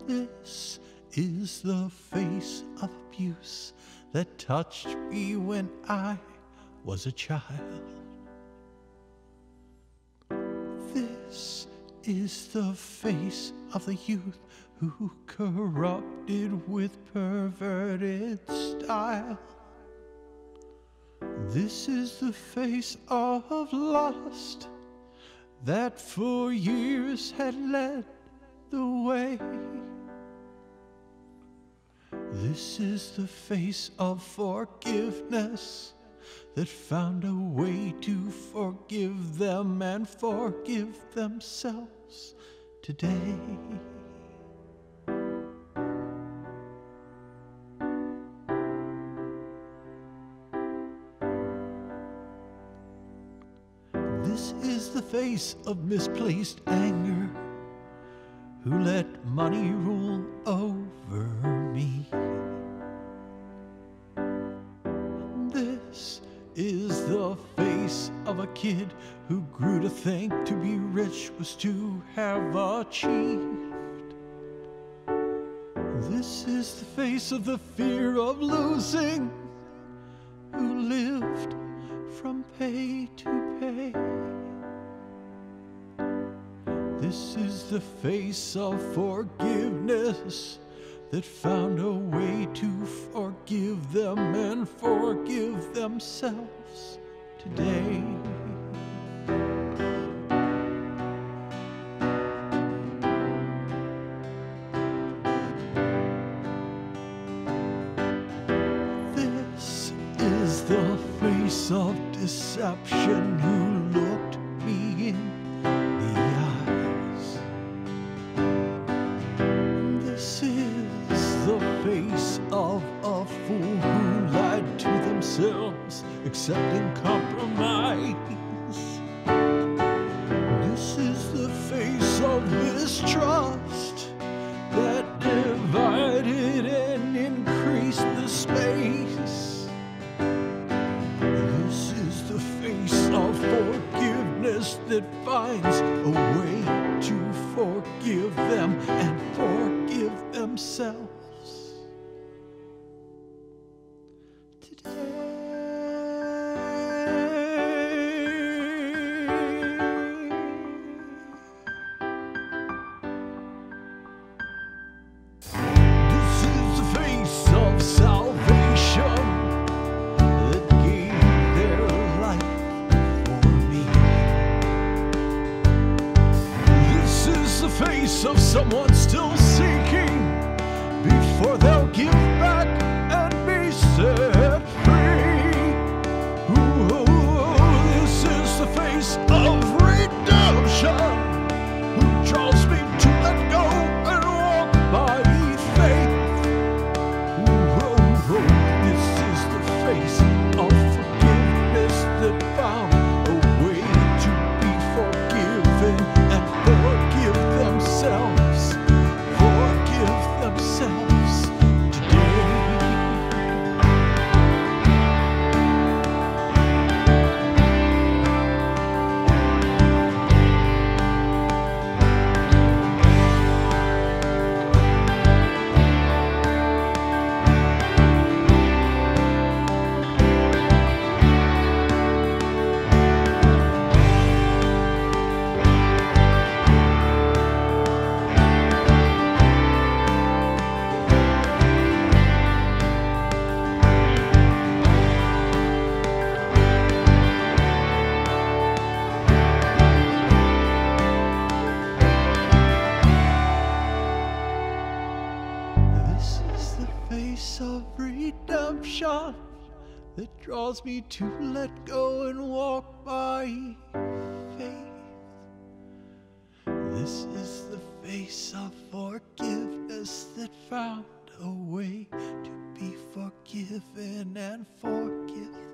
This is the face of abuse that touched me when I was a child. This is the face of the youth who corrupted with perverted style. This is the face of lust that for years had led the way. This is the face of forgiveness that found a way to forgive them and forgive themselves today. This is the face of misplaced anger who let money rule over me. This is the face of a kid who grew to think to be rich was to have achieved. This is the face of the fear of losing who lived from pay to pay. This is the face of forgiveness that found a way to forgive them and forgive themselves today. This is the face of deception who looked me in the eyes. This is the face of a fool who lied to themselves, accepting compromise. This is the face of mistrust that divided and increased the space. This is the face of forgiveness that finds a way to forgive them and forgive themselves today. This is the face of salvation that gave their life for me. This is the face of someone still seeking before they'll give back and be set free. Ooh, this is the face of redemption who draws me to let go and walk by faith. Ooh, this is the face of forgiveness that found a way to be forgiven and forgive themselves. Forgive themselves today. This is the face of redemption that draws me to let go and walk by faith. This is the face of forgiveness that found a way to be forgiven and forgive